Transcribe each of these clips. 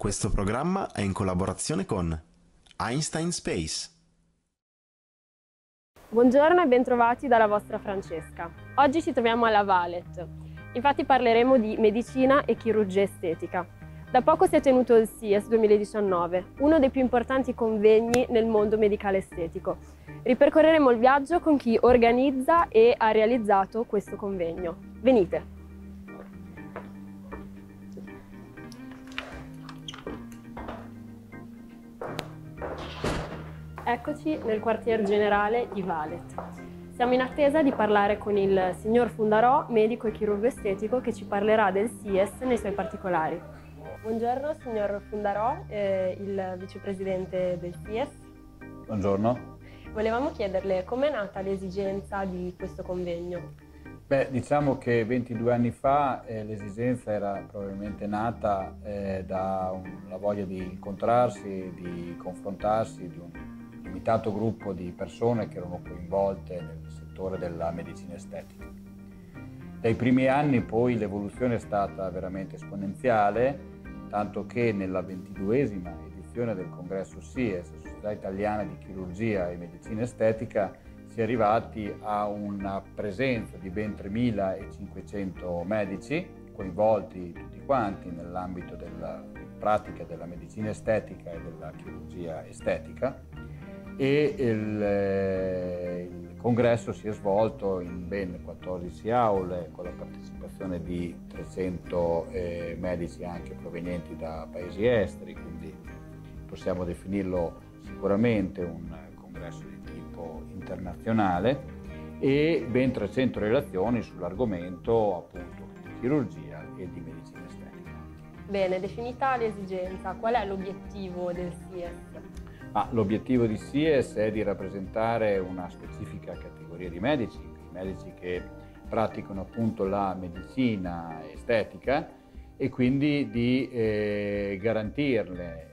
Questo programma è in collaborazione con Einstein Space. Buongiorno e bentrovati dalla vostra Francesca. Oggi ci troviamo alla Valet. Infatti parleremo di medicina e chirurgia estetica. Da poco si è tenuto il SIES 2019, uno dei più importanti convegni nel mondo medicale estetico. Ripercorreremo il viaggio con chi organizza e ha realizzato questo convegno. Venite! Eccoci nel quartier generale di Valet. Siamo in attesa di parlare con il signor Fundarò, medico e chirurgo estetico, che ci parlerà del SIES nei suoi particolari. Buongiorno signor Fundarò, il vicepresidente del SIES. Buongiorno. Volevamo chiederle com'è nata l'esigenza di questo convegno. Beh, diciamo che 22 anni fa l'esigenza era probabilmente nata dalla voglia di incontrarsi, di confrontarsi, di un limitato gruppo di persone che erano coinvolte nel settore della medicina estetica. Dai primi anni poi l'evoluzione è stata veramente esponenziale, tanto che nella 22esima edizione del congresso SIES, Società Italiana di Chirurgia e Medicina Estetica, si è arrivati a una presenza di ben 3.500 medici coinvolti tutti quanti nell'ambito della pratica della medicina estetica e della chirurgia estetica, e il congresso si è svolto in ben 14 aule con la partecipazione di 300 medici anche provenienti da paesi esteri, quindi possiamo definirlo sicuramente un congresso di tipo internazionale, e ben 300 relazioni sull'argomento appunto di chirurgia e di medicina estetica. Bene, definita l'esigenza, qual è l'obiettivo del SIES? L'obiettivo di SIES è di rappresentare una specifica categoria di medici, i medici che praticano appunto la medicina estetica, e quindi di garantirle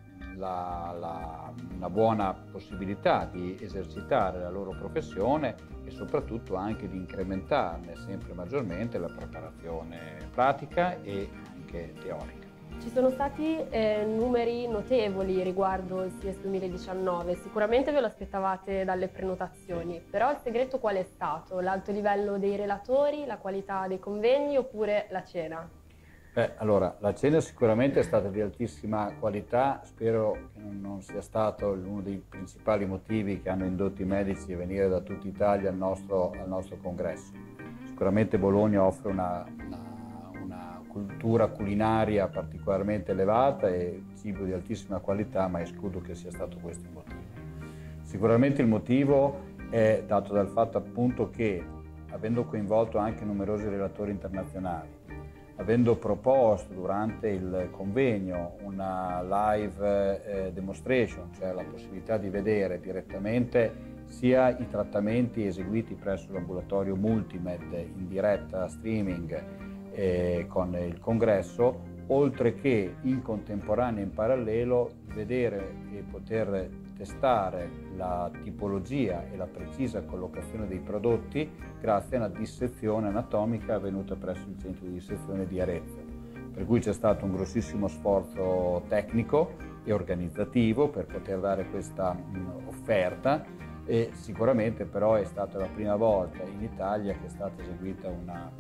una buona possibilità di esercitare la loro professione e soprattutto anche di incrementarne sempre maggiormente la preparazione pratica e anche teorica. Ci sono stati numeri notevoli riguardo il SIES 2019, sicuramente ve lo aspettavate dalle prenotazioni, però il segreto qual è stato? L'alto livello dei relatori, la qualità dei convegni oppure la cena? Allora, la cena sicuramente è stata di altissima qualità, spero che non sia stato uno dei principali motivi che hanno indotto i medici a venire da tutta Italia al nostro congresso. Sicuramente Bologna offre una cultura culinaria particolarmente elevata e cibo di altissima qualità, ma escludo che sia stato questo il motivo. Sicuramente il motivo è dato dal fatto appunto che, avendo coinvolto anche numerosi relatori internazionali, avendo proposto durante il convegno una live demonstration, cioè la possibilità di vedere direttamente sia i trattamenti eseguiti presso l'ambulatorio Multimed in diretta streaming con il congresso, oltre che in contemporanea e in parallelo vedere e poter testare la tipologia e la precisa collocazione dei prodotti grazie a una dissezione anatomica avvenuta presso il centro di dissezione di Arezzo. Per cui c'è stato un grossissimo sforzo tecnico e organizzativo per poter dare questa offerta, e sicuramente però è stata la prima volta in Italia che è stata eseguita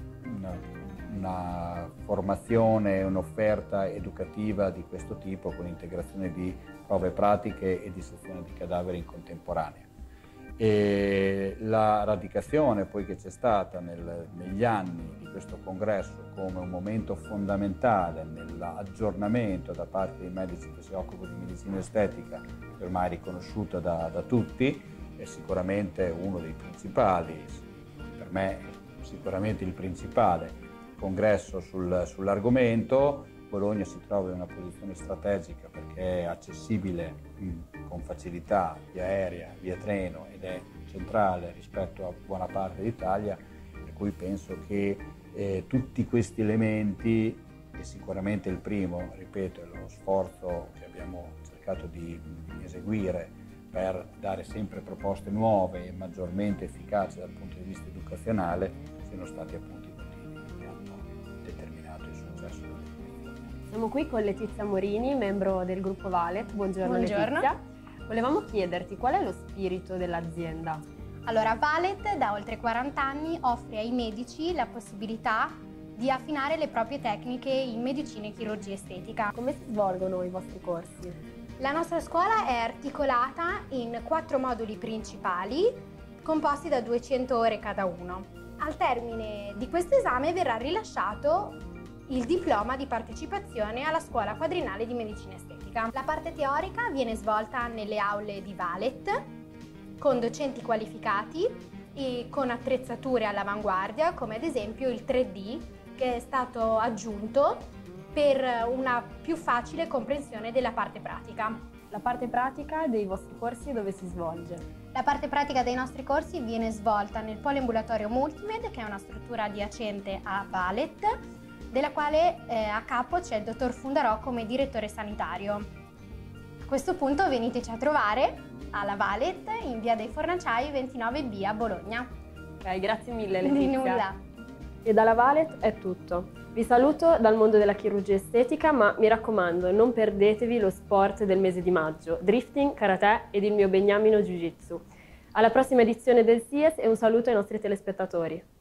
una formazione, un'offerta educativa di questo tipo con integrazione di prove pratiche e dissezione di cadaveri in contemporanea. E la radicazione poi che c'è stata negli anni di questo congresso come un momento fondamentale nell'aggiornamento da parte dei medici che si occupano di medicina estetica, ormai riconosciuta da tutti, è sicuramente uno dei principali, per me sicuramente il principale congresso sull'argomento. Bologna si trova in una posizione strategica perché è accessibile con facilità via aerea, via treno, ed è centrale rispetto a buona parte d'Italia, per cui penso che tutti questi elementi, e sicuramente il primo, ripeto, è lo sforzo che abbiamo cercato di eseguire per dare sempre proposte nuove e maggiormente efficaci dal punto di vista educazionale, siano stati appunto i motivi che hanno determinato il successo. Siamo Siamo qui con Letizia Morini, membro del gruppo Valet. Buongiorno, Buongiorno. Letizia. Volevamo chiederti qual è lo spirito dell'azienda? Allora, Valet da oltre 40 anni offre ai medici la possibilità di affinare le proprie tecniche in medicina e chirurgia estetica. Come si svolgono i vostri corsi? La nostra scuola è articolata in 4 moduli principali, composti da 200 ore cada uno. Al termine di questo esame verrà rilasciato il diploma di partecipazione alla scuola quadriennale di medicina estetica. La parte teorica viene svolta nelle aule di Valet, con docenti qualificati e con attrezzature all'avanguardia, come ad esempio il 3D, che è stato aggiunto per una più facile comprensione della parte pratica. La parte pratica dei vostri corsi dove si svolge? La parte pratica dei nostri corsi viene svolta nel poliambulatorio Multimed, che è una struttura adiacente a Valet, della quale a capo c'è il dottor Fundarò come direttore sanitario. A questo punto veniteci a trovare alla Valet in via dei Fornaciai 29B a Bologna. Ok, grazie mille Letizia. Di nulla. E dalla Valet è tutto. Vi saluto dal mondo della chirurgia estetica, ma mi raccomando, non perdetevi lo sport del mese di maggio, drifting, karate ed il mio beniamino jiu-jitsu. Alla prossima edizione del SIES e un saluto ai nostri telespettatori.